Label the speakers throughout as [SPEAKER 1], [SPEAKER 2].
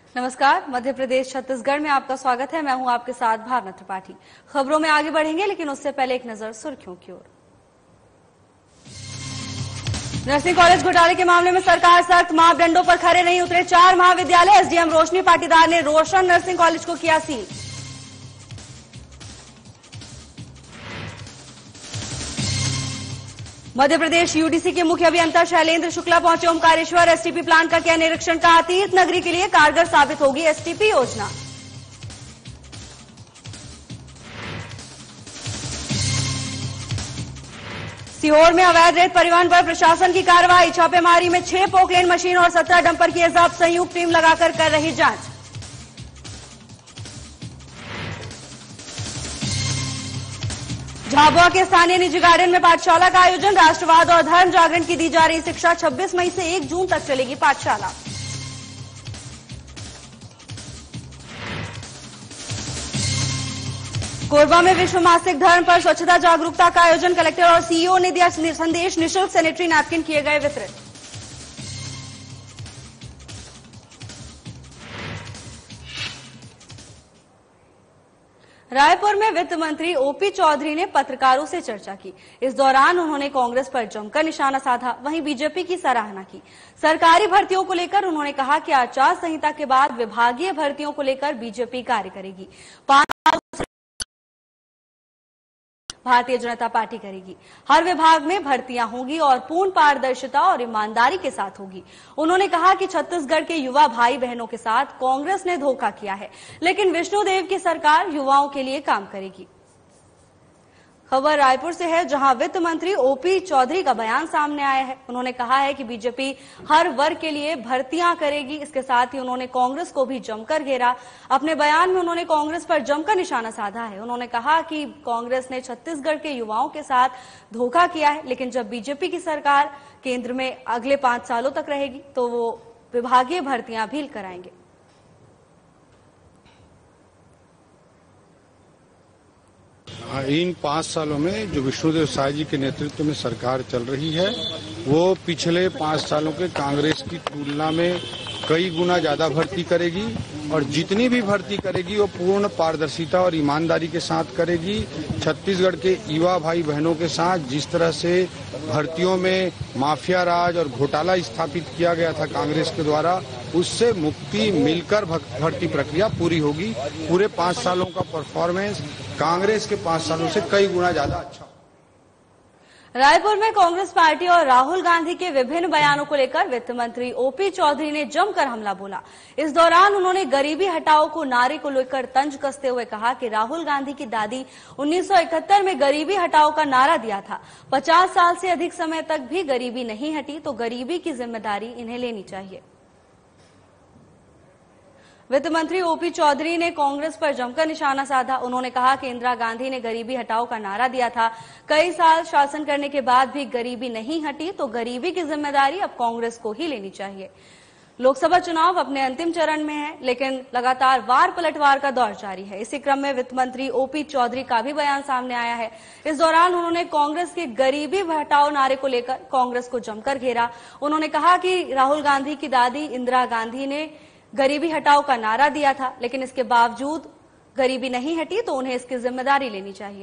[SPEAKER 1] नमस्कार। मध्य प्रदेश छत्तीसगढ़ में आपका स्वागत है। मैं हूं आपके साथ भावना त्रिपाठी। खबरों में आगे बढ़ेंगे, लेकिन उससे पहले एक नजर सुर्खियों की ओर। नर्सिंग कॉलेज घोटाले के मामले में सरकार सख्त, मापदंडों पर खरे नहीं उतरे 4 महाविद्यालय। एसडीएम रोशनी पाटीदार ने रोशन नर्सिंग कॉलेज को किया सील। मध्य प्रदेश यूडीसी के मुख्य अभियंता शैलेंद्र शुक्ला पहुंचे ओमकारेश्वर। एसटीपी प्लांट का किया निरीक्षण। का तीर्थ नगरी के लिए कारगर साबित होगी एसटीपी योजना। सीहोर में अवैध रेत परिवहन पर प्रशासन की कार्रवाई। छापेमारी में 6 पोकलेन मशीन और 17 डंपर किए जब्त। संयुक्त टीम लगाकर कर रही जांच। झाबुआ के स्थानीय निजी गार्डन में पाठशाला का आयोजन। राष्ट्रवाद और धर्म जागरण की दी जा रही शिक्षा। 26 मई से 1 जून तक चलेगी पाठशाला। कोरबा में विश्व मासिक धर्म पर स्वच्छता जागरूकता का आयोजन। कलेक्टर और सीईओ ने दिया संदेश। निःशुल्क सैनिटरी नैपकिन किए गए वितरित। रायपुर में वित्त मंत्री ओपी चौधरी ने पत्रकारों से चर्चा की। इस दौरान उन्होंने कांग्रेस पर जमकर निशाना साधा, वहीं बीजेपी की सराहना की। सरकारी भर्तियों को लेकर उन्होंने कहा कि आचार संहिता के बाद विभागीय भर्तियों को लेकर बीजेपी कार्य करेगी। भारतीय जनता पार्टी करेगी। हर विभाग में भर्तियां होंगी और पूर्ण पारदर्शिता और ईमानदारी के साथ होगी। उन्होंने कहा कि छत्तीसगढ़ के युवा भाई बहनों के साथ कांग्रेस ने धोखा किया है, लेकिन विष्णुदेव की सरकार युवाओं के लिए काम करेगी। खबर रायपुर से है, जहां वित्त मंत्री ओपी चौधरी का बयान सामने आया है। उन्होंने कहा है कि बीजेपी हर वर्ग के लिए भर्तियां करेगी। इसके साथ ही उन्होंने कांग्रेस को भी जमकर घेरा। अपने बयान में उन्होंने कांग्रेस पर जमकर निशाना साधा है। उन्होंने कहा कि कांग्रेस ने छत्तीसगढ़ के युवाओं के साथ धोखा किया है, लेकिन जब बीजेपी की सरकार केंद्र में अगले 5 सालों तक रहेगी तो वो विभागीय भर्तियां भी कराएंगे।
[SPEAKER 2] इन 5 सालों में जो विष्णुदेव साय जी के नेतृत्व में सरकार चल रही है, वो पिछले 5 सालों के कांग्रेस की तुलना में कई गुना ज्यादा भर्ती करेगी और जितनी भी भर्ती करेगी वो पूर्ण पारदर्शिता और ईमानदारी के साथ करेगी। छत्तीसगढ़ के युवा भाई बहनों के साथ जिस तरह से भर्तियों में माफिया राज और घोटाला स्थापित किया गया था कांग्रेस के द्वारा, उससे मुक्ति मिलकर भर्ती प्रक्रिया पूरी होगी। पूरे 5 सालों का परफॉर्मेंस कांग्रेस के 5 सालों से कई गुना ज्यादा अच्छा।
[SPEAKER 1] रायपुर में कांग्रेस पार्टी और राहुल गांधी के विभिन्न बयानों को लेकर वित्त मंत्री ओपी चौधरी ने जमकर हमला बोला। इस दौरान उन्होंने गरीबी हटाओ को नारे को लेकर तंज कसते हुए कहा कि राहुल गांधी की दादी 1971 में गरीबी हटाओ का नारा दिया था। 50 साल से अधिक समय तक भी गरीबी नहीं हटी, तो गरीबी की जिम्मेदारी इन्हें लेनी चाहिए। वित्त मंत्री ओपी चौधरी ने कांग्रेस पर जमकर निशाना साधा। उन्होंने कहा कि इंदिरा गांधी ने गरीबी हटाओ का नारा दिया था। कई साल शासन करने के बाद भी गरीबी नहीं हटी, तो गरीबी की जिम्मेदारी अब कांग्रेस को ही लेनी चाहिए। लोकसभा चुनाव अपने अंतिम चरण में है, लेकिन लगातार वार पलटवार का दौर जारी है। इसी क्रम में वित्त मंत्री ओपी चौधरी का भी बयान सामने आया है। इस दौरान उन्होंने कांग्रेस के गरीबी हटाओ नारे को लेकर कांग्रेस को जमकर घेरा। उन्होंने कहा कि राहुल गांधी की दादी इंदिरा गांधी ने गरीबी हटाओ का नारा दिया था, लेकिन इसके बावजूद गरीबी नहीं हटी, तो उन्हें इसकी जिम्मेदारी लेनी चाहिए।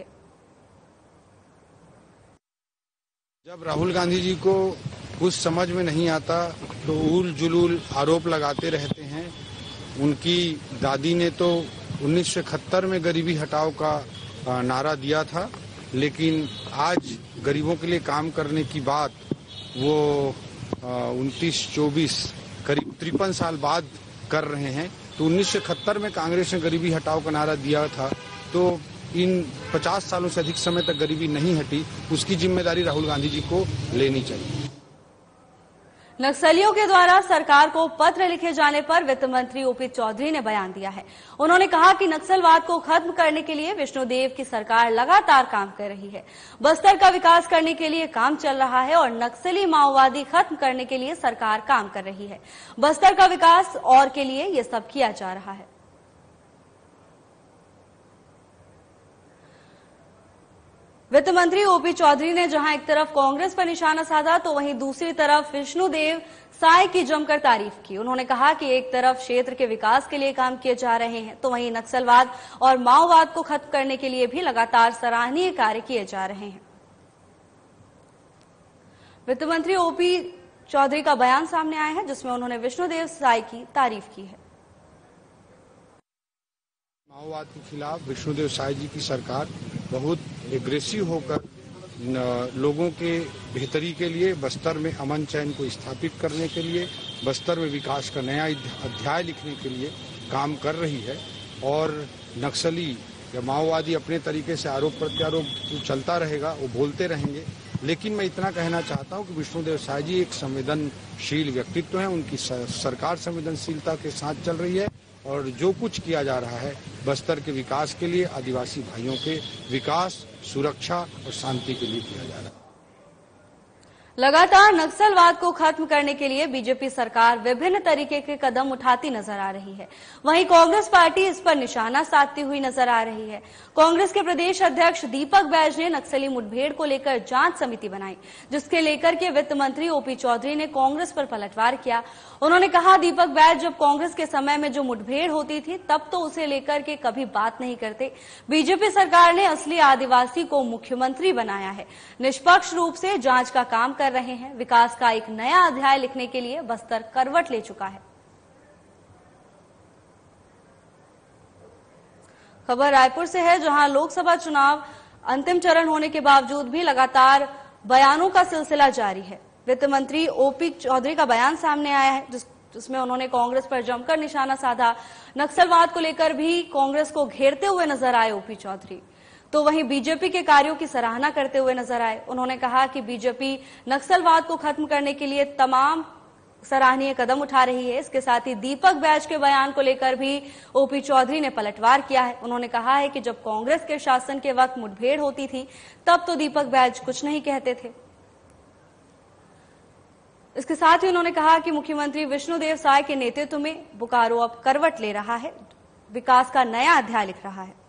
[SPEAKER 2] जब राहुल गांधी जी को कुछ समझ में नहीं आता तो उल जुलूल आरोप लगाते रहते हैं। उनकी दादी ने तो 1971 में गरीबी हटाओ का नारा दिया था, लेकिन आज गरीबों के लिए काम करने की बात वो 29-24 करीब 53 साल बाद कर रहे हैं। तो 1971 में कांग्रेस ने गरीबी हटाओ का नारा दिया था, तो इन 50 सालों से अधिक समय तक गरीबी नहीं हटी, उसकी जिम्मेदारी राहुल गांधी जी को लेनी चाहिए।
[SPEAKER 1] नक्सलियों के द्वारा सरकार को पत्र लिखे जाने पर वित्त मंत्री ओपी चौधरी ने बयान दिया है। उन्होंने कहा कि नक्सलवाद को खत्म करने के लिए विष्णुदेव की सरकार लगातार काम कर रही है। बस्तर का विकास करने के लिए काम चल रहा है और नक्सली माओवादी खत्म करने के लिए सरकार काम कर रही है। बस्तर का विकास और के लिए ये सब किया जा रहा है। वित्त मंत्री ओपी चौधरी ने जहां एक तरफ कांग्रेस पर निशाना साधा तो वहीं दूसरी तरफ विष्णुदेव साय की जमकर तारीफ की। उन्होंने कहा कि एक तरफ क्षेत्र के विकास के लिए काम किए जा रहे हैं तो वहीं नक्सलवाद और माओवाद को खत्म करने के लिए भी लगातार सराहनीय कार्य किए जा रहे हैं। वित्त मंत्री ओपी चौधरी का बयान सामने आया है जिसमें उन्होंने विष्णुदेव साय की तारीफ की है।
[SPEAKER 2] माओवाद के खिलाफ विष्णुदेव साय जी की सरकार बहुत एग्रेसिव होकर लोगों के बेहतरी के लिए, बस्तर में अमन चैन को स्थापित करने के लिए, बस्तर में विकास का नया अध्याय लिखने के लिए काम कर रही है। और नक्सली या माओवादी अपने तरीके से आरोप प्रत्यारोप चलता रहेगा, वो बोलते रहेंगे, लेकिन मैं इतना कहना चाहता हूं कि विष्णुदेव साय जी एक संवेदनशील व्यक्तित्व है। उनकी सरकार संवेदनशीलता के साथ चल रही है और जो कुछ किया जा रहा है बस्तर के विकास के लिए, आदिवासी भाइयों के विकास, सुरक्षा और शांति के लिए किया जा रहा है।
[SPEAKER 1] लगातार नक्सलवाद को खत्म करने के लिए बीजेपी सरकार विभिन्न तरीके के कदम उठाती नजर आ रही है। वहीं कांग्रेस पार्टी इस पर निशाना साधती हुई नजर आ रही है। कांग्रेस के प्रदेश अध्यक्ष दीपक बैज ने नक्सली मुठभेड़ को लेकर जांच समिति बनाई, जिसके लेकर के वित्त मंत्री ओपी चौधरी ने कांग्रेस पर पलटवार किया। उन्होंने कहा, दीपक बैज जब कांग्रेस के समय में जो मुठभेड़ होती थी तब तो उसे लेकर के कभी बात नहीं करते। बीजेपी सरकार ने असली आदिवासी को मुख्यमंत्री बनाया है, निष्पक्ष रूप से जांच का काम कर रहे हैं। विकास का एक नया अध्याय लिखने के लिए बस्तर करवट ले चुका है। खबर रायपुर से है, जहां लोकसभा चुनाव अंतिम चरण होने के बावजूद भी लगातार बयानों का सिलसिला जारी है। वित्त मंत्री ओपी चौधरी का बयान सामने आया है जिसमें उन्होंने कांग्रेस पर जमकर निशाना साधा। नक्सलवाद को लेकर भी कांग्रेस को घेरते हुए नजर आए ओपी चौधरी, तो वहीं बीजेपी के कार्यों की सराहना करते हुए नजर आए। उन्होंने कहा कि बीजेपी नक्सलवाद को खत्म करने के लिए तमाम सराहनीय कदम उठा रही है। इसके साथ ही दीपक बैज के बयान को लेकर भी ओपी चौधरी ने पलटवार किया है। उन्होंने कहा है कि जब कांग्रेस के शासन के वक्त मुठभेड़ होती थी तब तो दीपक बैज कुछ नहीं कहते थे। इसके साथ ही उन्होंने कहा कि मुख्यमंत्री विष्णुदेव साय के नेतृत्व में बोकारो अब करवट ले रहा है, विकास का नया अध्याय लिख रहा है।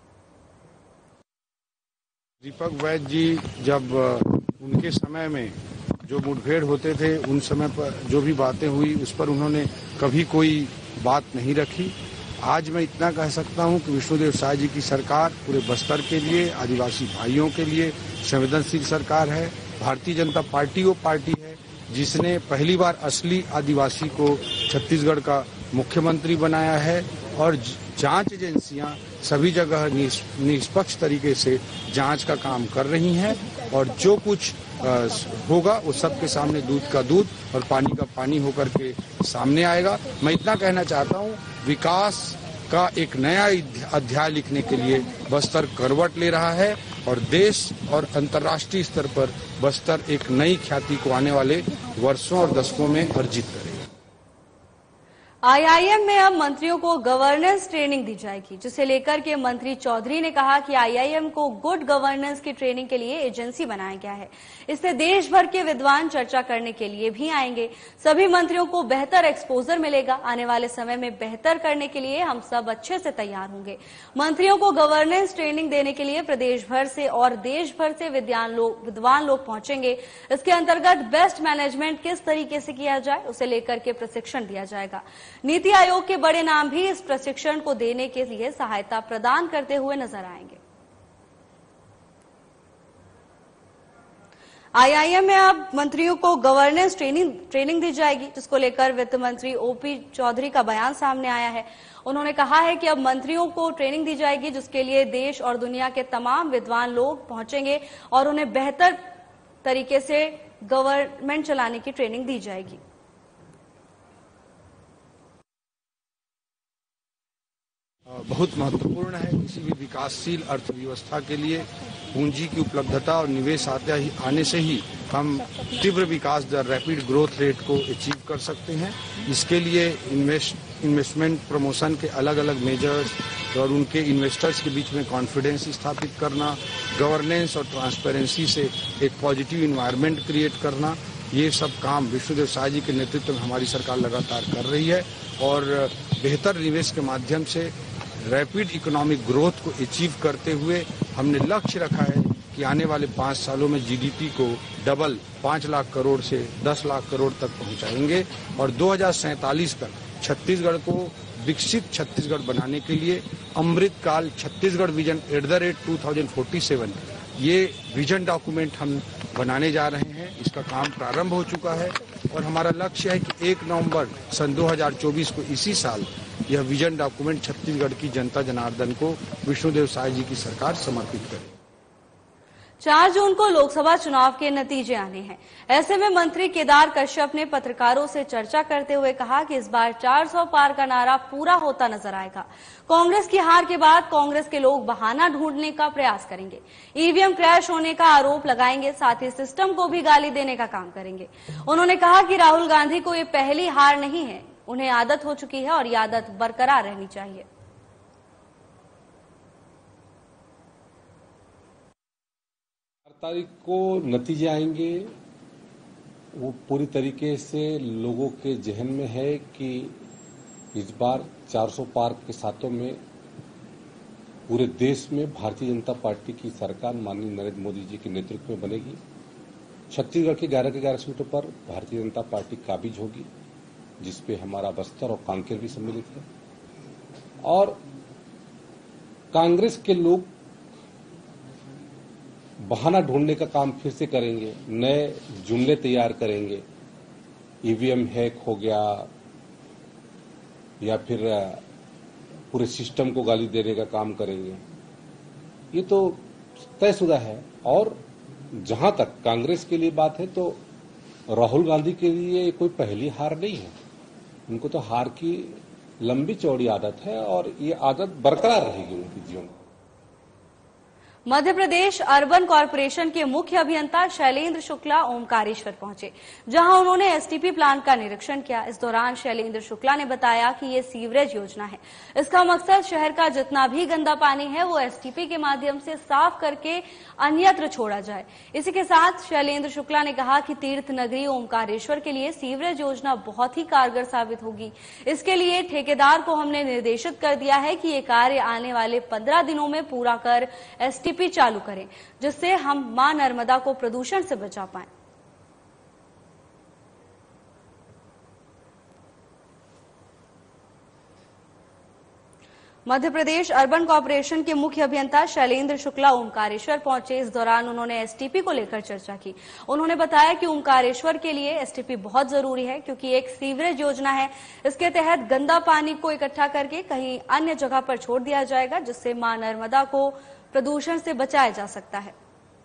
[SPEAKER 2] दीपक बैज जी जब उनके समय में जो मुठभेड़ होते थे उन समय पर जो भी बातें हुई उस पर उन्होंने कभी कोई बात नहीं रखी। आज मैं इतना कह सकता हूं कि विष्णुदेव साय जी की सरकार पूरे बस्तर के लिए, आदिवासी भाइयों के लिए संवेदनशील सरकार है। भारतीय जनता पार्टी वो पार्टी है जिसने पहली बार असली आदिवासी को छत्तीसगढ़ का मुख्यमंत्री बनाया है और जांच एजेंसियां सभी जगह निष्पक्ष तरीके से जांच का काम कर रही हैं और जो कुछ होगा वो सबके सामने दूध का दूध और पानी का पानी होकर के सामने आएगा। मैं इतना कहना चाहता हूं, विकास का एक नया अध्याय लिखने के लिए बस्तर करवट ले रहा है और देश और अंतर्राष्ट्रीय स्तर पर बस्तर एक नई ख्याति को आने वाले वर्षों और दशकों में अर्जित करेगा।
[SPEAKER 1] आईआईएम में अब मंत्रियों को गवर्नेंस ट्रेनिंग दी जाएगी, जिसे लेकर के मंत्री चौधरी ने कहा कि आईआईएम को गुड गवर्नेंस की ट्रेनिंग के लिए एजेंसी बनाया गया है। इससे देश भर के विद्वान चर्चा करने के लिए भी आएंगे। सभी मंत्रियों को बेहतर एक्सपोजर मिलेगा। आने वाले समय में बेहतर करने के लिए हम सब अच्छे से तैयार होंगे। मंत्रियों को गवर्नेंस ट्रेनिंग देने के लिए प्रदेश भर से और देश भर से विद्वान लोग पहुंचेंगे। इसके अंतर्गत बेस्ट मैनेजमेंट किस तरीके से किया जाए उसे लेकर के प्रशिक्षण दिया जाएगा। नीति आयोग के बड़े नाम भी इस प्रशिक्षण को देने के लिए सहायता प्रदान करते हुए नजर आएंगे। आईआईएम में अब मंत्रियों को गवर्नेंस ट्रेनिंग दी जाएगी, जिसको लेकर वित्त मंत्री ओपी चौधरी का बयान सामने आया है। उन्होंने कहा है कि अब मंत्रियों को ट्रेनिंग दी जाएगी जिसके लिए देश और दुनिया के तमाम विद्वान लोग पहुंचेंगे और उन्हें बेहतर तरीके से गवर्नमेंट चलाने की ट्रेनिंग दी जाएगी।
[SPEAKER 2] बहुत महत्वपूर्ण है किसी भी विकासशील अर्थव्यवस्था के लिए पूंजी की उपलब्धता और निवेश आने से ही हम तीव्र विकास दर, रैपिड ग्रोथ रेट को अचीव कर सकते हैं। इसके लिए इन्वेस्टमेंट प्रमोशन के अलग अलग मेजर्स और उनके इन्वेस्टर्स के बीच में कॉन्फिडेंस स्थापित करना, गवर्नेंस और ट्रांसपेरेंसी से एक पॉजिटिव इन्वायरमेंट क्रिएट करना, ये सब काम विष्णुदेव साय जी के नेतृत्व में हमारी सरकार लगातार कर रही है और बेहतर निवेश के माध्यम से रैपिड इकोनॉमिक ग्रोथ को अचीव करते हुए हमने लक्ष्य रखा है कि आने वाले 5 सालों में जीडीपी को डबल 5 लाख करोड़ से 10 लाख करोड़ तक पहुंचाएंगे और 2047 तक छत्तीसगढ़ को विकसित छत्तीसगढ़ बनाने के लिए अमृत काल छत्तीसगढ़ विजन @2047 ये विजन डॉक्यूमेंट हम बनाने जा रहे हैं। इसका काम प्रारंभ हो चुका है और हमारा लक्ष्य है कि 1 नवंबर सन 2024 को इसी साल यह विजन डॉक्यूमेंट छत्तीसगढ़ की जनता जनार्दन को विष्णुदेव साय जी की सरकार समर्पित करे।
[SPEAKER 1] 4 जून को लोकसभा चुनाव के नतीजे आने हैं। ऐसे में मंत्री केदार कश्यप ने पत्रकारों से चर्चा करते हुए कहा कि इस बार 400 पार का नारा पूरा होता नजर आएगा। कांग्रेस की हार के बाद कांग्रेस के लोग बहाना ढूंढने का प्रयास करेंगे, ईवीएम क्रैश होने का आरोप लगाएंगे, साथ ही सिस्टम को भी गाली देने का काम करेंगे। उन्होंने कहा कि राहुल गांधी को ये पहली हार नहीं है, उन्हें आदत हो चुकी है और ये आदत बरकरार रहनी चाहिए।
[SPEAKER 3] 4 तारीख को नतीजे आएंगे। वो पूरी तरीके से लोगों के जहन में है कि इस बार 400 पार के साथों में पूरे देश में भारतीय जनता पार्टी की सरकार माननीय नरेंद्र मोदी जी के नेतृत्व में बनेगी। छत्तीसगढ़ की 11 के 11 सीटों पर भारतीय जनता पार्टी काबिज होगी, जिसपे हमारा बस्तर और कांकेर भी सम्मिलित है। और कांग्रेस के लोग बहाना ढूंढने का काम फिर से करेंगे, नए जुमले तैयार करेंगे, ईवीएम हैक हो गया या फिर पूरे सिस्टम को गाली देने का काम करेंगे। ये तो तयशुदा है। और जहां तक कांग्रेस के लिए बात है तो राहुल गांधी के लिए कोई पहली हार नहीं है। उनको तो हार की लंबी चौड़ी आदत है और ये आदत बरकरार रहेगी उनके जीवन में।
[SPEAKER 1] मध्य प्रदेश अर्बन कॉरपोरेशन के मुख्य अभियंता शैलेंद्र शुक्ला ओमकारेश्वर पहुंचे, जहां उन्होंने एसटीपी प्लांट का निरीक्षण किया। इस दौरान शैलेंद्र शुक्ला ने बताया कि ये सीवरेज योजना है। इसका मकसद शहर का जितना भी गंदा पानी है वो एसटीपी के माध्यम से साफ करके अन्यत्र छोड़ा जाए। इसी के साथ शैलेंद्र शुक्ला ने कहा कि तीर्थ नगरी ओमकारेश्वर के लिए सीवरेज योजना बहुत ही कारगर साबित होगी। इसके लिए ठेकेदार को हमने निर्देशित कर दिया है कि ये कार्य आने वाले 15 दिनों में पूरा कर एसटीपी चालू करें, जिससे हम मां नर्मदा को प्रदूषण से बचा पाएं। मध्य प्रदेश अर्बन कॉरपोरेशन के मुख्य अभियंता शैलेंद्र शुक्ला ओमकारेश्वर पहुंचे। इस दौरान उन्होंने एसटीपी को लेकर चर्चा की। उन्होंने बताया कि ओमकारेश्वर के लिए एसटीपी बहुत जरूरी है, क्योंकि एक सीवरेज योजना है। इसके तहत गंदा पानी को इकट्ठा करके कहीं अन्य जगह पर छोड़ दिया जाएगा, जिससे मां नर्मदा को प्रदूषण से बचाया जा सकता है।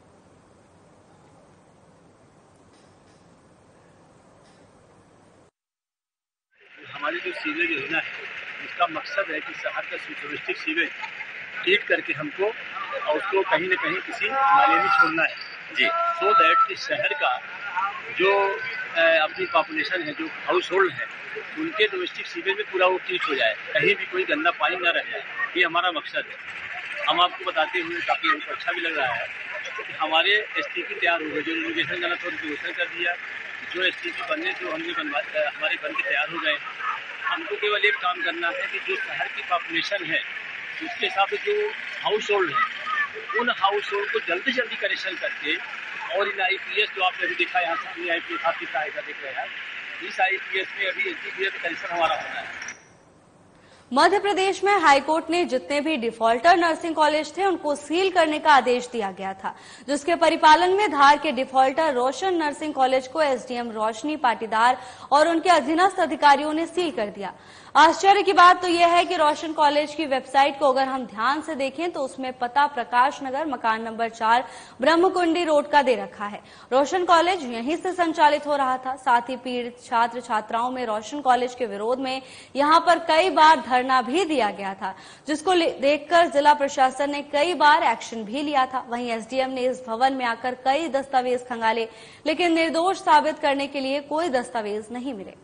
[SPEAKER 4] हमारी जो सीवरेज योजना है उसका मकसद है कि शहर का डोमेस्टिक सीवेज ट्रीट करके हमको और उसको कहीं न कहीं किसी नाले में छोड़ना है जी, सो दैट कि शहर का जो अपनी पॉपुलेशन है, जो हाउस होल्ड है, उनके डोमेस्टिक सीवेज में पूरा वो ट्रीट हो जाए, कहीं भी कोई गंदा पानी न रह जाए। ये हमारा मकसद है। हम आपको बताते हुए काफ़ी हमको अच्छा भी लग रहा है कि हमारे एसटीपी तैयार हो गए। जो इनोवेशन गलत हो उसको घोषणा कर दिया, जो एसटीपी बनने जो हमने हमारे बन के तैयार हो गए। हमको केवल एक काम करना है कि जो शहर की पॉपुलेशन है उसके हिसाब से जो हाउस होल्ड है, उन हाउस होल्ड को जल्दी से जल्दी कनेक्शन करके, और इन आईपीएस जो आपने अभी देखा यहाँ सामने आईपीएस आपकी सहायता देख रहे हैं, इस आईपीएस में अभी एसटीपीएस कनेक्शन हमारा होना है।
[SPEAKER 1] मध्य प्रदेश में हाईकोर्ट ने जितने भी डिफॉल्टर नर्सिंग कॉलेज थे उनको सील करने का आदेश दिया गया था, जिसके परिपालन में धार के डिफॉल्टर रोशन नर्सिंग कॉलेज को एसडीएम रोशनी पाटीदार और उनके अधीनस्थ अधिकारियों ने सील कर दिया। आश्चर्य की बात तो यह है कि रोशन कॉलेज की वेबसाइट को अगर हम ध्यान से देखें तो उसमें पता प्रकाश नगर मकान नंबर 4 ब्रह्मकुंडी रोड का दे रखा है। रोशन कॉलेज यहीं से संचालित हो रहा था। साथ ही पीड़ित छात्र छात्राओं में रोशन कॉलेज के विरोध में यहां पर कई बार धरना भी दिया गया था, जिसको देखकर जिला प्रशासन ने कई बार एक्शन भी लिया था। वहीं एसडीएम ने इस भवन में आकर कई दस्तावेज खंगाले, लेकिन निर्दोष साबित करने के लिए कोई दस्तावेज नहीं मिले।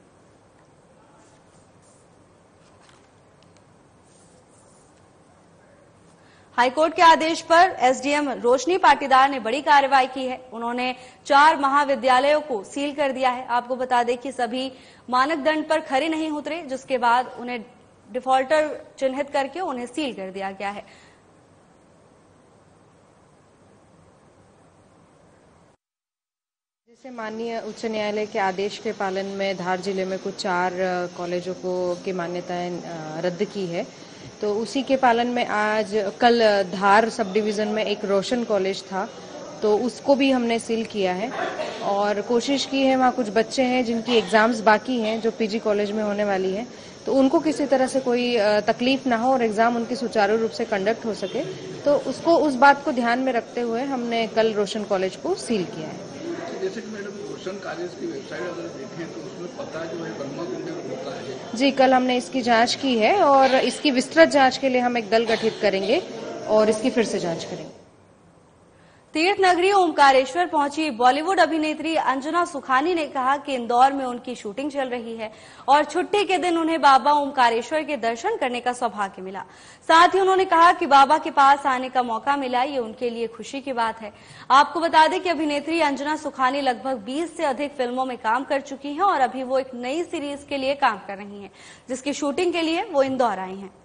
[SPEAKER 1] हाईकोर्ट के आदेश पर एसडीएम रोशनी पाटीदार ने बड़ी कार्रवाई की है। उन्होंने 4 महाविद्यालयों को सील कर दिया है। आपको बता दें कि सभी मानदंड पर खरे नहीं उतरे, जिसके बाद उन्हें डिफॉल्टर चिन्हित करके उन्हें सील कर दिया गया है।
[SPEAKER 5] से माननीय उच्च न्यायालय के आदेश के पालन में धार जिले में कुछ 4 कॉलेजों को की मान्यताएं रद्द की है। तो उसी के पालन में आज कल धार सब डिवीज़न में एक रोशन कॉलेज था, तो उसको भी हमने सील किया है और कोशिश की है, वहाँ कुछ बच्चे हैं जिनकी एग्ज़ाम्स बाकी हैं जो पीजी कॉलेज में होने वाली है, तो उनको किसी तरह से कोई तकलीफ ना हो और एग्ज़ाम उनकी सुचारू रूप से कंडक्ट हो सके, तो उस बात को ध्यान में रखते हुए हमने कल रोशन कॉलेज को सील किया है।
[SPEAKER 6] जैसे कि मैडम रोशन कॉलेज की वेबसाइट अगर देखें तो उसमें पता जो है ब्रह्मा कुंड होता है।
[SPEAKER 5] जी, कल हमने इसकी जांच की है और इसकी विस्तृत जांच के लिए हम एक दल गठित करेंगे और इसकी फिर से जांच करेंगे।
[SPEAKER 1] तीर्थ नगरी ओमकारेश्वर पहुंची बॉलीवुड अभिनेत्री अंजना सुखानी ने कहा कि इंदौर में उनकी शूटिंग चल रही है और छुट्टी के दिन उन्हें बाबा ओमकारेश्वर के दर्शन करने का सौभाग्य मिला। साथ ही उन्होंने कहा कि बाबा के पास आने का मौका मिला, ये उनके लिए खुशी की बात है। आपको बता दें कि अभिनेत्री अंजना सुखानी लगभग 20 से अधिक फिल्मों में काम कर चुकी हैं और अभी वो एक नई सीरीज के लिए काम कर रही हैं, जिसकी शूटिंग के लिए वो इंदौर आई हैं।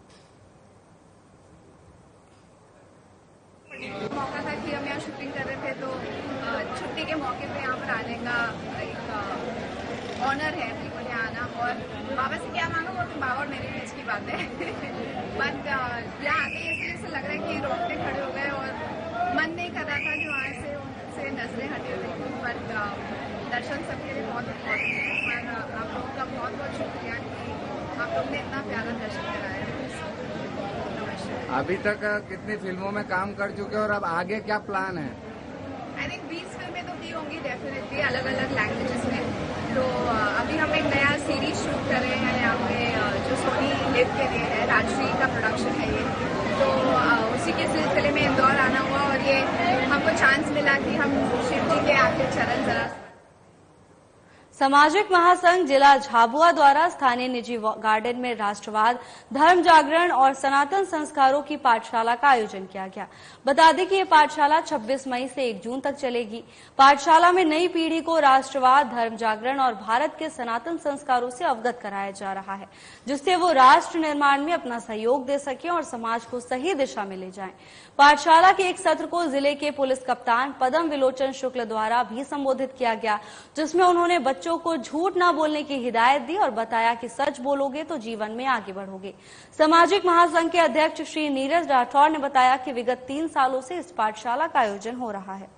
[SPEAKER 7] मौका था कि हम यहाँ शूटिंग कर रहे थे, तो छुट्टी के मौके पे यहाँ पर आने का एक ऑनर है बिल्कुल यहाँ आना। और बाबा से क्या मांगो, वो तो बाबा और मेरे बीच की बात है बट यहाँ आके इसलिए से लग रहा है कि रोकते खड़े हो गए और मन नहीं कर रहा था कि वहाँ से उनसे नजरें हटे हुई, बट दर्शन सबके लिए बहुत इम्पोर्टेंट है। और आप लोगों का बहुत बहुत शुक्रिया कि आप लोग ने इतना प्यारा दर्शन कराया है।
[SPEAKER 8] अभी तक कितनी फिल्मों में काम कर चुके और अब आगे क्या प्लान है?
[SPEAKER 7] आई थिंक 20 फिल्में तो की होंगी डेफिनेटली, अलग अलग लैंग्वेजेस में। तो अभी हम एक नया सीरीज शूट कर रहे हैं यहाँ पे जो सोनी लिव के लिए है, राजश्री का प्रोडक्शन है ये। तो उसी के सिलसिले में इंदौर आना हुआ और ये हमको चांस मिला कि हम शिव जी के आके चरण जरा।
[SPEAKER 1] सामाजिक महासंघ जिला झाबुआ द्वारा स्थानीय निजी गार्डन में राष्ट्रवाद, धर्म जागरण और सनातन संस्कारों की पाठशाला का आयोजन किया गया। बता दें कि ये पाठशाला 26 मई से 1 जून तक चलेगी। पाठशाला में नई पीढ़ी को राष्ट्रवाद, धर्म जागरण और भारत के सनातन संस्कारों से अवगत कराया जा रहा है, जिससे वो राष्ट्र निर्माण में अपना सहयोग दे सके और समाज को सही दिशा में ले जाएं। पाठशाला के एक सत्र को जिले के पुलिस कप्तान पदम विलोचन शुक्ल द्वारा भी संबोधित किया गया, जिसमें उन्होंने बच्चों को झूठ न बोलने की हिदायत दी और बताया कि सच बोलोगे तो जीवन में आगे बढ़ोगे। सामाजिक महासंघ के अध्यक्ष श्री नीरज राठौर ने बताया कि विगत 3 सालों से इस पाठशाला का आयोजन हो रहा है।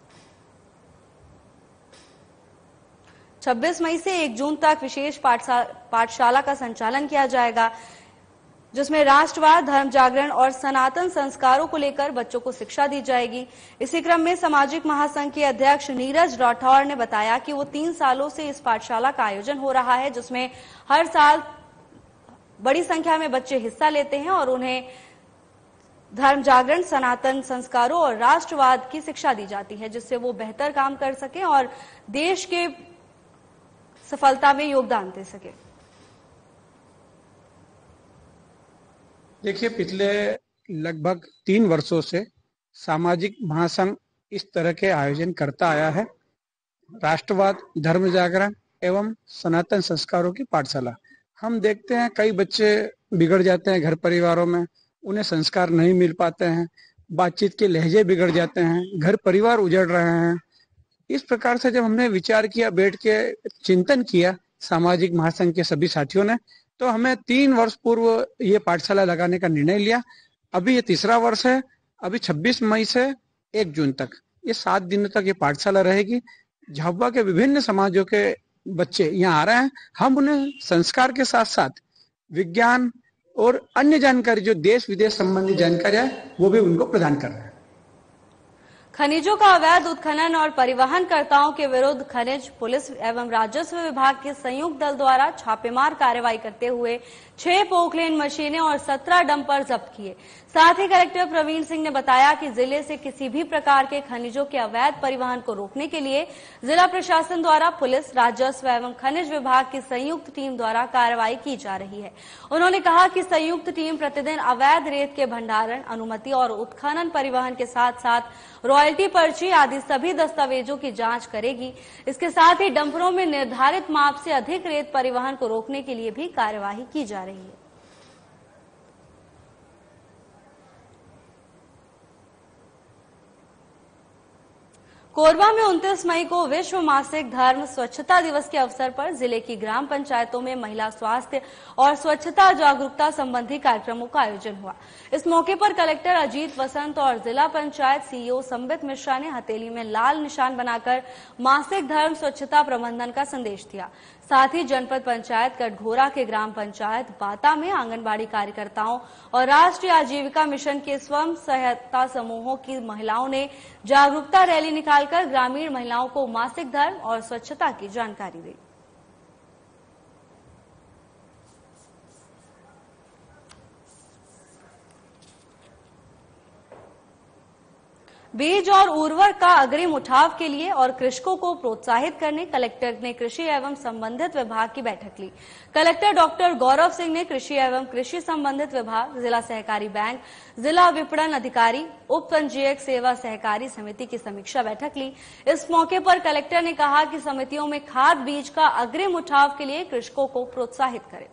[SPEAKER 1] 26 मई से 1 जून तक विशेष पाठशाला का संचालन किया जाएगा, जिसमें राष्ट्रवाद, धर्म जागरण और सनातन संस्कारों को लेकर बच्चों को शिक्षा दी जाएगी। इसी क्रम में सामाजिक महासंघ के अध्यक्ष नीरज राठौर ने बताया कि वो 3 सालों से इस पाठशाला का आयोजन हो रहा है, जिसमें हर साल बड़ी संख्या में बच्चे हिस्सा लेते हैं और उन्हें धर्म जागरण, सनातन संस्कारों और राष्ट्रवाद की शिक्षा दी जाती है, जिससे वो बेहतर काम कर सके और देश के सफलता में योगदान दे सके।
[SPEAKER 9] देखिए, पिछले लगभग 3 वर्षों से सामाजिक महासंघ इस तरह के आयोजन करता आया है। राष्ट्रवाद, धर्म जागरण एवं सनातन संस्कारों की पाठशाला। हम देखते हैं कई बच्चे बिगड़ जाते हैं घर परिवारों में, उन्हें संस्कार नहीं मिल पाते हैं, बातचीत के लहजे बिगड़ जाते हैं, घर परिवार उजड़ रहे हैं। इस प्रकार से जब हमने विचार किया, बैठ के चिंतन किया सामाजिक महासंघ के सभी साथियों ने, तो हमें 3 वर्ष पूर्व ये पाठशाला लगाने का निर्णय लिया। अभी ये 3रा वर्ष है। अभी 26 मई से 1 जून तक ये 7 दिनों तक ये पाठशाला रहेगी। झाबुआ के विभिन्न समाजों के बच्चे यहाँ आ रहे हैं। हम उन्हें संस्कार के साथ साथ विज्ञान और अन्य जानकारी जो देश विदेश संबंधी जानकारी है वो भी उनको प्रदान कर रहे हैं।
[SPEAKER 1] खनिजों का अवैध उत्खनन और परिवहनकर्ताओं के विरुद्ध खनिज, पुलिस एवं राजस्व विभाग के संयुक्त दल द्वारा छापेमार कार्रवाई करते हुए 6 पोकलेन मशीनें और 17 डंपर जब्त किए। साथ ही कलेक्टर प्रवीण सिंह ने बताया कि जिले से किसी भी प्रकार के खनिजों के अवैध परिवहन को रोकने के लिए जिला प्रशासन द्वारा पुलिस, राजस्व एवं खनिज विभाग की संयुक्त टीम द्वारा कार्रवाई की जा रही है। उन्होंने कहा कि संयुक्त टीम प्रतिदिन अवैध रेत के भंडारण, अनुमति और उत्खनन, परिवहन के साथ साथ रॉयल्टी पर्ची आदि सभी दस्तावेजों की जांच करेगी। इसके साथ ही डंपरों में निर्धारित माप से अधिक रेत परिवहन को रोकने के लिए भी कार्यवाही की जा रही है। कोरबा में 29 मई को विश्व मासिक धर्म स्वच्छता दिवस के अवसर पर जिले की ग्राम पंचायतों में महिला स्वास्थ्य और स्वच्छता जागरूकता संबंधी कार्यक्रमों का आयोजन हुआ। इस मौके पर कलेक्टर अजीत वसंत और जिला पंचायत सीईओ संबित मिश्रा ने हथेली में लाल निशान बनाकर मासिक धर्म स्वच्छता प्रबंधन का संदेश दिया। साथ ही जनपद पंचायत कटघोरा के ग्राम पंचायत बाता में आंगनबाड़ी कार्यकर्ताओं और राष्ट्रीय आजीविका मिशन के स्वयं सहायता समूहों की महिलाओं ने जागरूकता रैली निकालकर ग्रामीण महिलाओं को मासिक धर्म और स्वच्छता की जानकारी दी। बीज और उर्वरक का अग्रिम उठाव के लिए और कृषकों को प्रोत्साहित करने कलेक्टर ने कृषि एवं संबंधित विभाग की बैठक ली। कलेक्टर डॉक्टर गौरव सिंह ने कृषि एवं कृषि संबंधित विभाग, जिला सहकारी बैंक, जिला विपणन अधिकारी, उप पंजीयक सेवा सहकारी समिति की समीक्षा बैठक ली। इस मौके पर कलेक्टर ने कहा कि समितियों में खाद बीज का अग्रिम उठाव के लिए कृषकों को प्रोत्साहित करें।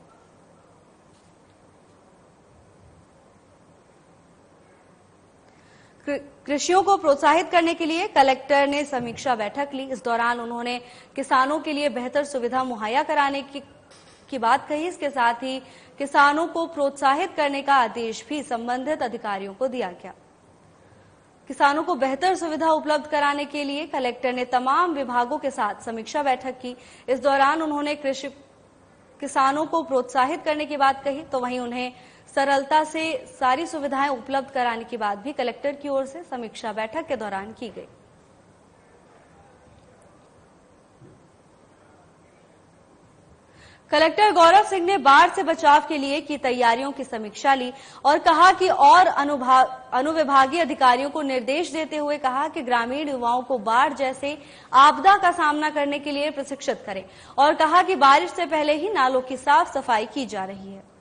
[SPEAKER 1] कृषियों को प्रोत्साहित करने के लिए कलेक्टर ने समीक्षा बैठक ली। इस दौरान उन्होंने किसानों के लिए बेहतर सुविधा मुहैया कराने की बात कही। इसके साथ ही किसानों को प्रोत्साहित करने का आदेश भी संबंधित अधिकारियों को दिया गया। किसानों को बेहतर सुविधा उपलब्ध कराने के लिए कलेक्टर ने तमाम विभागों के साथ समीक्षा बैठक की। इस दौरान उन्होंने किसानों को प्रोत्साहित करने की बात कही, तो वहीं उन्हें सरलता से सारी सुविधाएं उपलब्ध कराने की बात भी कलेक्टर की ओर से समीक्षा बैठक के दौरान की गई। कलेक्टर गौरव सिंह ने बाढ़ से बचाव के लिए की तैयारियों की समीक्षा ली और कहा कि और अनुविभागीय अधिकारियों को निर्देश देते हुए कहा कि ग्रामीण युवाओं को बाढ़ जैसे आपदा का सामना करने के लिए प्रशिक्षित करें और कहा कि बारिश से पहले ही नालों की साफ सफाई की जा रही है।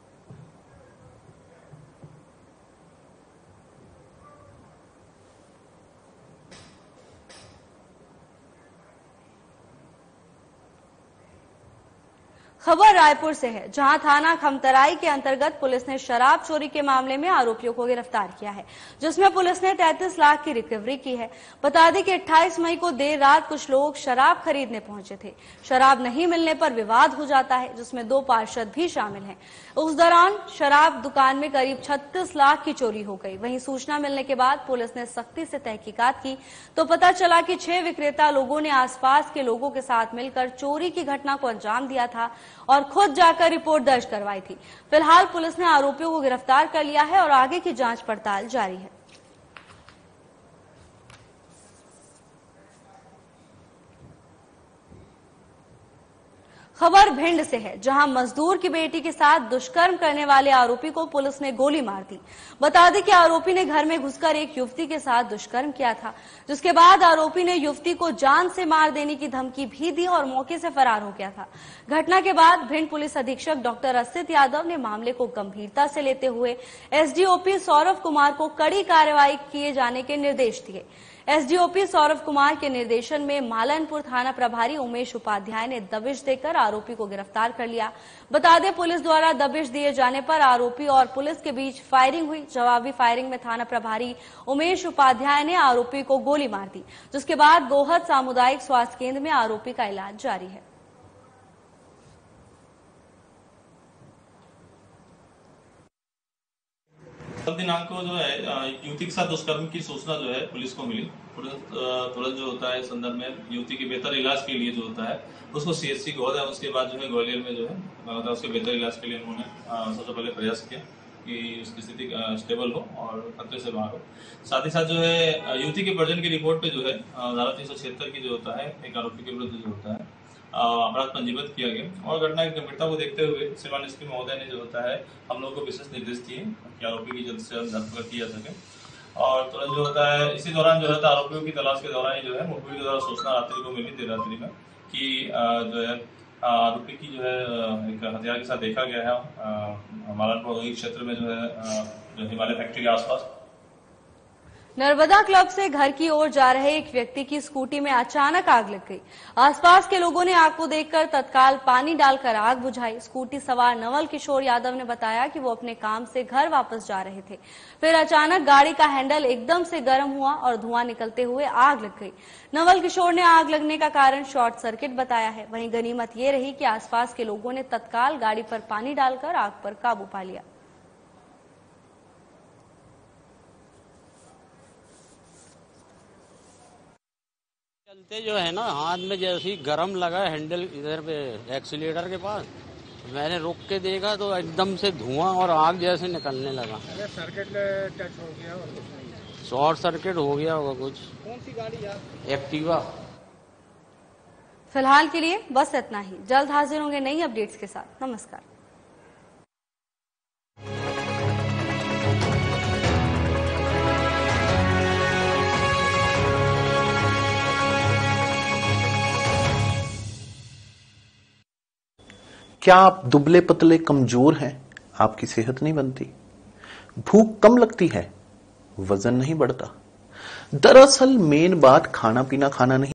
[SPEAKER 1] खबर रायपुर से है, जहां थाना खमतराई के अंतर्गत पुलिस ने शराब चोरी के मामले में आरोपियों को गिरफ्तार किया है, जिसमें पुलिस ने 33 लाख की रिकवरी की है। बता दें कि 28 मई को देर रात कुछ लोग शराब खरीदने पहुंचे थे। शराब नहीं मिलने पर विवाद हो जाता है, जिसमें 2 पार्षद भी शामिल हैं। उस दौरान शराब दुकान में करीब 36 लाख की चोरी हो गई। वहीं सूचना मिलने के बाद पुलिस ने सख्ती से तहकीकात की तो पता चला कि 6 विक्रेता लोगों ने आसपास के लोगों के साथ मिलकर चोरी की घटना को अंजाम दिया था और खुद जाकर रिपोर्ट दर्ज करवाई थी। फिलहाल पुलिस ने आरोपियों को गिरफ्तार कर लिया है और आगे की जांच पड़ताल जारी है। खबर भिंड से है, जहां मजदूर की बेटी के साथ दुष्कर्म करने वाले आरोपी को पुलिस ने गोली मार दी। बता दें कि आरोपी ने घर में घुसकर एक युवती के साथ दुष्कर्म किया था, जिसके बाद आरोपी ने युवती को जान से मार देने की धमकी भी दी और मौके से फरार हो गया था। घटना के बाद भिंड पुलिस अधीक्षक डॉक्टर असित यादव ने मामले को गंभीरता से लेते हुए एसडीओपी सौरभ कुमार को कड़ी कार्रवाई किए जाने के निर्देश दिए। एसडीओपी सौरभ कुमार के निर्देशन में मालनपुर थाना प्रभारी उमेश उपाध्याय ने दबिश देकर आरोपी को गिरफ्तार कर लिया। बता दें, पुलिस द्वारा दबिश दिए जाने पर आरोपी और पुलिस के बीच फायरिंग हुई। जवाबी फायरिंग में थाना प्रभारी उमेश उपाध्याय ने आरोपी को गोली मार दी, जिसके बाद गोहद सामुदायिक स्वास्थ्य केंद्र में आरोपी का इलाज जारी है।
[SPEAKER 10] दिनांक को जो है युवती के साथ दुष्कर्म की सूचना जो है पुलिस को मिली। तुरंत जो होता है संदर्भ में युवती के बेहतर इलाज के लिए जो होता है उसको सीएचसी गोहद है, उसके बाद जो है ग्वालियर में जो है उसके बेहतर इलाज के लिए उन्होंने सबसे पहले प्रयास किया कि उसकी स्थिति स्टेबल हो और खतरे से बाहर हो। साथ ही साथ जो है युवती के परिजन की रिपोर्ट पे जो है धारा 376 की जो होता है एक आरोपी के विरुद्ध जो होता है अपराध पंजीबद्ध किया गया और घटना की गंभीरता को देखते हुए सेवा एसपी महोदय ने जो होता है हम लोग को विशेष निर्देश दिए कि आरोपी की जल्द से जल्द धरपकड़ की जा सके। और तुरंत जो होता है इसी दौरान जो है आरोपियों की तलाश के दौरान ही जो है मुखबिर के द्वारा सूचना रात्रि को मिली, देर रात्रि में, कि जो है आरोपी की जो है एक हथियार के साथ देखा गया है मालनपुर क्षेत्र में जो है हिमालय फैक्ट्री के आसपास।
[SPEAKER 1] नर्मदा क्लब से घर की ओर जा रहे एक व्यक्ति की स्कूटी में अचानक आग लग गई। आसपास के लोगों ने आग को देखकर तत्काल पानी डालकर आग बुझाई। स्कूटी सवार नवल किशोर यादव ने बताया कि वो अपने काम से घर वापस जा रहे थे। फिर अचानक गाड़ी का हैंडल एकदम से गर्म हुआ और धुआं निकलते हुए आग लग गई। नवल किशोर ने आग लगने का कारण शॉर्ट सर्किट बताया है। वहीं गनीमत ये रही कि आसपास के लोगों ने तत्काल गाड़ी पर पानी डालकर आग पर काबू पा लिया।
[SPEAKER 11] चलते जो है ना, हाथ में जैसे ही गरम लगा हैंडल इधर पे एक्सीलेटर के पास, मैंने रुक के देखा तो एकदम से धुआं और आग जैसे निकलने लगा।
[SPEAKER 9] सर्किट टच हो गया और
[SPEAKER 11] शॉर्ट सर्किट हो गया होगा कुछ।
[SPEAKER 9] कौन सी गाड़ी है?
[SPEAKER 11] एक्टिवा।
[SPEAKER 1] फिलहाल के लिए बस इतना ही। जल्द हाजिर होंगे नई अपडेट्स के साथ। नमस्कार।
[SPEAKER 12] क्या आप दुबले पतले कमजोर हैं? आपकी सेहत नहीं बनती, भूख कम लगती है, वजन नहीं बढ़ता? दरअसल मेन बात खाना पीना खाना नहीं